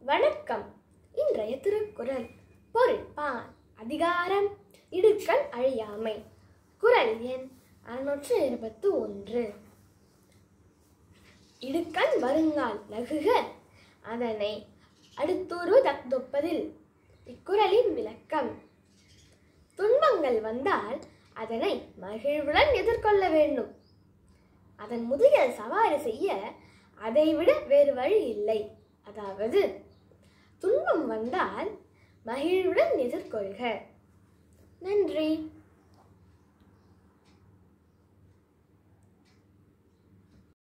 வணக்கம். இன்றைய திருக்குறள். பொருட்பால். அதிகாரம் இடுக்கண் அழியாமை. குறள் எண் 621. இடுக்கண் வருங்கால் நகுக அதனை அடுத்தொரு தக்தொப்பதில். இக்குறளின் விளக்கம். துன்பங்கள் வந்தால் அதனை மகிழ்வுடன் எதிர்கொள்ள வேண்டும். அதன் முதுகில் சவாரி செய்ய அதைவிட வேறு வழி இல்லை. அதாவது துன்பம் வந்தால் மகிழ்வுடன் எதிர்கொள்க. நன்றி.